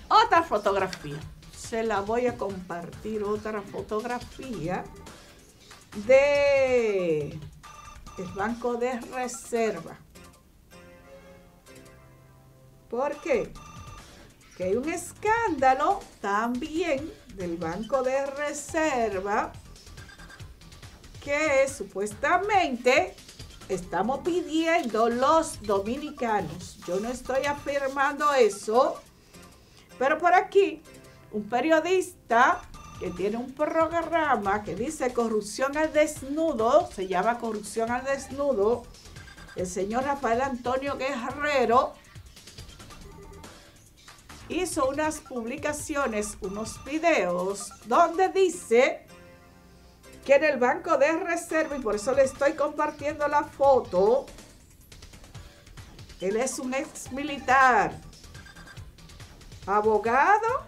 Otra fotografía. Se la voy a compartir, otra fotografía de el Banco de Reserva. ¿Por qué? Que hay un escándalo también del Banco de Reserva que supuestamente estamos pidiendo los dominicanos. Yo no estoy afirmando eso, pero por aquí un periodista que tiene un programa que dice Corrupción al Desnudo, se llama Corrupción al Desnudo, el señor Rafael Antonio Guerrero hizo unas publicaciones, unos videos, donde dice que en el Banco de Reserva, y por eso le estoy compartiendo la foto, él es un ex militar, abogado,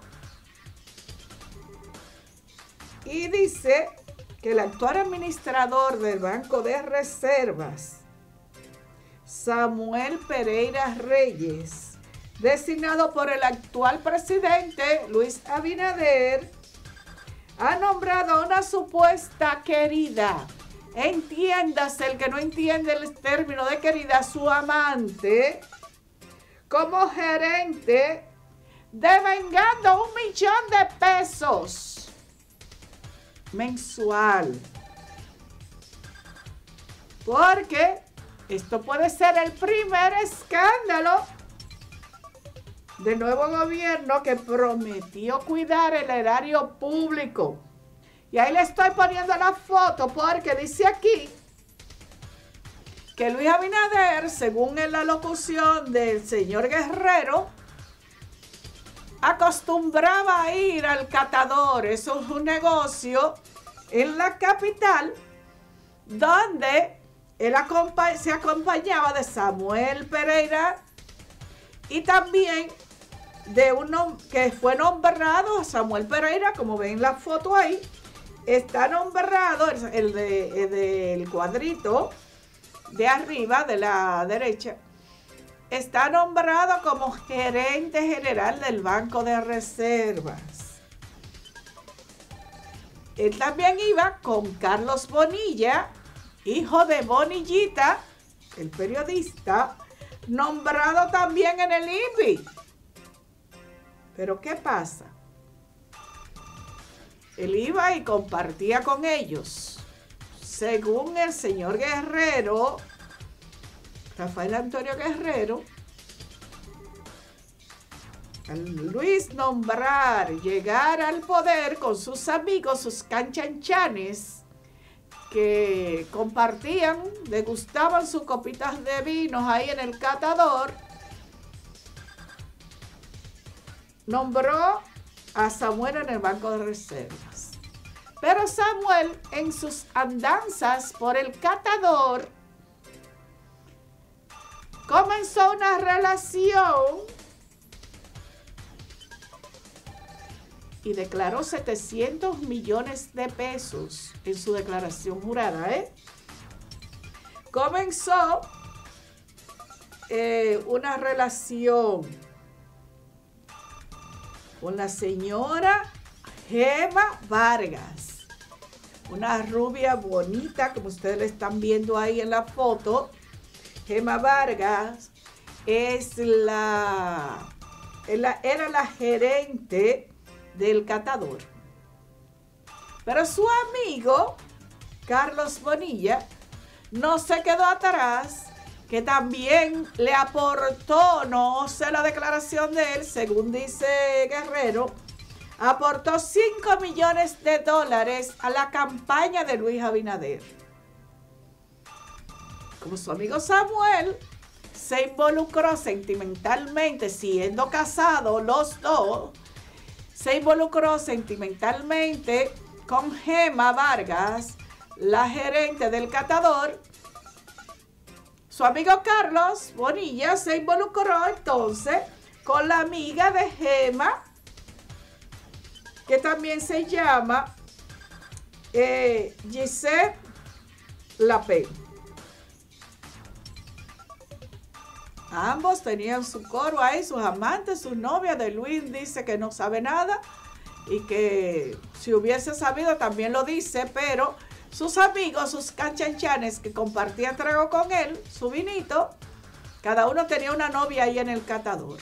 y dice que el actual administrador del Banco de Reservas, Samuel Pereira Reyes, designado por el actual presidente Luis Abinader, ha nombrado a una supuesta querida, entiéndase el que no entiende el término de querida, su amante, como gerente, devengando 1 millón de pesos mensual. Porque esto puede ser el primer escándalo del nuevo gobierno que prometió cuidar el erario público. Y ahí le estoy poniendo la foto porque dice aquí que Luis Abinader, según en la locución del señor Guerrero, acostumbraba a ir al catador. Eso es un negocio en la capital donde él se acompañaba de Samuel Pereira y también de uno que fue nombrado, Samuel Pereira, como ven la foto ahí, está nombrado, el del cuadrito de arriba, de la derecha, está nombrado como gerente general del Banco de Reservas. Él también iba con Carlos Bonilla, hijo de Bonillita, el periodista, nombrado también en el INVI. Pero ¿qué pasa? Él iba y compartía con ellos. Según el señor Guerrero, Rafael Antonio Guerrero, al Luis nombrar, llegar al poder con sus amigos, sus canchanchanes, que compartían, degustaban sus copitas de vinos ahí en el catador, nombró a Samuel en el Banco de Reservas. Pero Samuel, en sus andanzas por el catador, comenzó una relación y declaró 700 millones de pesos en su declaración jurada, Comenzó una relación con la señora Gema Vargas, una rubia bonita, como ustedes la están viendo ahí en la foto. Gema Vargas era la gerente del catador. Pero su amigo, Carlos Bonilla, no se quedó atrás, que también le aportó, no sé la declaración de él, según dice Guerrero, aportó $5 millones a la campaña de Luis Abinader. Como su amigo Samuel se involucró sentimentalmente, siendo casados los dos, se involucró sentimentalmente con Gema Vargas, la gerente del catador. Su amigo Carlos Bonilla se involucró entonces con la amiga de Gema, que también se llama Giselle Lapé. Ambos tenían su coro ahí, sus amantes, sus novias. De Luis dice que no sabe nada y que si hubiese sabido también lo dice, pero sus amigos, sus canchanchanes que compartían trago con él, su vinito, cada uno tenía una novia ahí en el catador.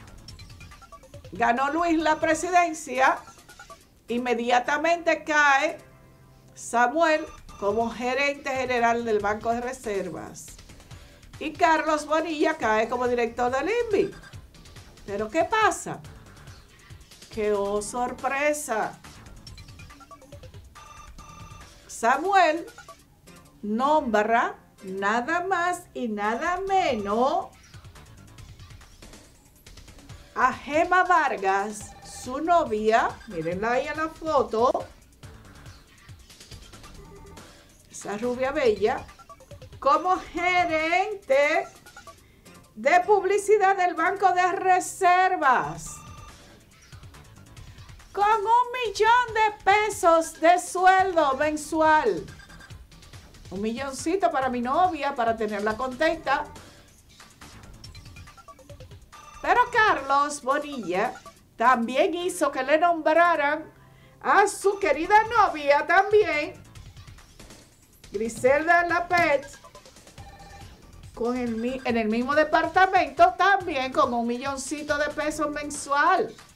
Ganó Luis la presidencia, inmediatamente cae Samuel como gerente general del Banco de Reservas. Y Carlos Bonilla cae como director del INVI. Pero ¿qué pasa? Que, oh sorpresa, Samuel nombra nada más y nada menos a Gema Vargas, su novia, mírenla ahí en la foto, esa rubia bella, como gerente de publicidad del Banco de Reservas, con 1 millón de pesos de sueldo mensual. 1 milloncito para mi novia, para tenerla contenta. Pero Carlos Bonilla también hizo que le nombraran a su querida novia también, Griselda Lapet, en el mismo departamento, también con 1 milloncito de pesos mensual.